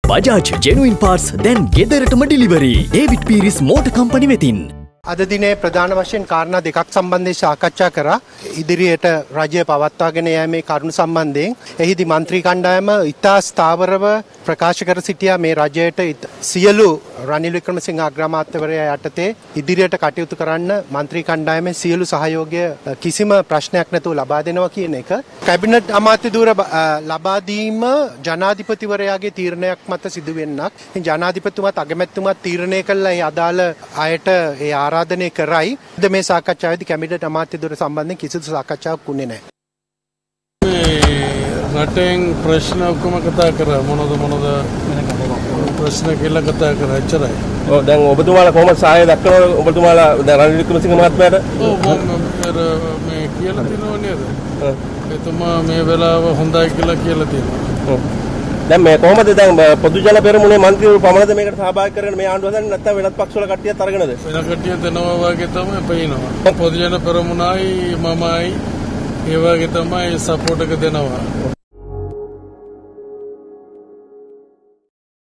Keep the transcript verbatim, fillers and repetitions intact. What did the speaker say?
Bajaj Genuine Parts දැන් ගෙදරටම delivery. David Pieris Motor Company වෙතින්. අද දිනේ ප්‍රධාන වශයෙන් කාරණා දෙකක් සම්බන්ධයෙන් සාකච්ඡා කරා. ඉදිරියට රජය පවත්වාගෙන යෑමේ කරුණු සම්බන්ධයෙන් එහිදී മന്ത്രി කණ්ඩායම ඉතා ස්ථාවරව ප්‍රකාශ කර සිටියා මේ රජයට සියලු රනිල් වික්‍රමසිංහ අග්‍රාමාත්‍යවරයා යටතේ ඉදිරියට කටයුතු කරන්න മന്ത്രി කණ්ඩායමේ සියලු සහයෝගය කිසිම ප්‍රශ්නයක් නැතුව ලබා දෙනවා කියන එක. කැබිනට් අමාත්‍ය ධූර ලබා දීම ජනාධිපතිවරයාගේ තීරණයක් මත සිදු වෙන්නක්. ජනාධිපතිතුමාත් අගමැතිතුමාත් තීරණය කළා ඒ අදාළ අයට ඒ ආරාධනය කරයි. ද මේ සාකච්ඡාවේදී කැබිනට් අමාත්‍ය ධූර සම්බන්ධයෙන් කිසිදු සාකච්ඡාවක් වුණේ නැහැ. රටෙන් ප්‍රශ්න ඔක්කොම කතා කරා මොනවද මොනවද ප්‍රශ්න කියලා කතා කරා එච්චරයි. ඔව් දැන් ඔබතුමාලා කොහොමද සහාය දක්වනවද ඔබතුමාලා දැන් රනිල් වික්‍රමසිංහ මහත්මයාට? ඔව් මම මේ කියලා තිනව නේද? එතුමා මේ වෙලාව හොඳයි කියලා කියලා තියෙනවා. ඔව්. දැන් මේ කොහොමද දැන් පොදු ජන පෙරමුණේ මන්ත්‍රීවරු පමණද මේකට සහභාගී කරගෙන මේ ආණ්ඩුව හදන්නේ නැත්නම් වෙනත් පක්ෂවල කට්ටියත් අරගෙනද? වෙන කට්ටිය දෙනවා වගේ තමයි පේනවා. පොදු ජන පෙරමුණයි මමයි ඒ වගේ තමයි සපෝට් එක දෙනවා.